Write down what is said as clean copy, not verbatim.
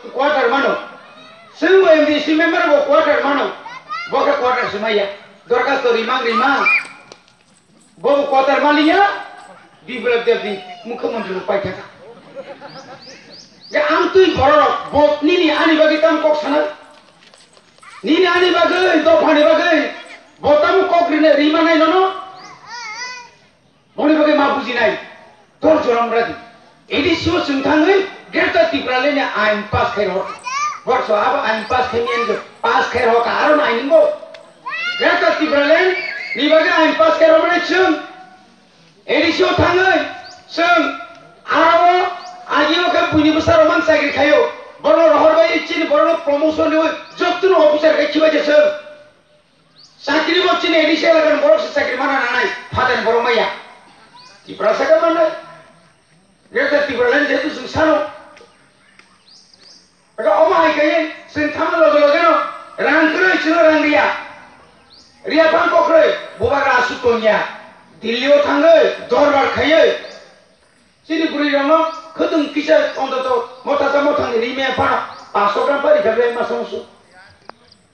quarter mano sing MDC member bo quarter mano bo ka quarter semaya dorkas to rimang bo quarter maliya biblab devi mukhamantri upai thaka je am tui borok bo ni ani bagi tam kok sana ni ani bagi do phani bagi bo tam kok rima nai nono moni bagi ma buji nai tor joram radi edi sio sungthangai gerta tiprale ne ain pass khairo वर्षो अब आइन पास खेमियन जो पास खेर हो कारो ना आइन गो gerta tiprale ni bagi ain pass khairo mane chung edi sio thangai chung arawo agiyo ka puni besar man sakri khayo bono rohor bai chini bono promotion ni jotun officer kai chiba je chung sakri bo chini edi se lagan boro sakri mana nanai phaten boro maya tiprasa ka mana gerta tiprale je tu sungsano Aga omai kaye sentama logo no rangkre chino rangria ria bangkokre bobaga asutonya dillio thangai dorbar khaye sini puri rono khudung kisa ondoto mota samo thang ri me pa 500 gram pari khabe ma samsu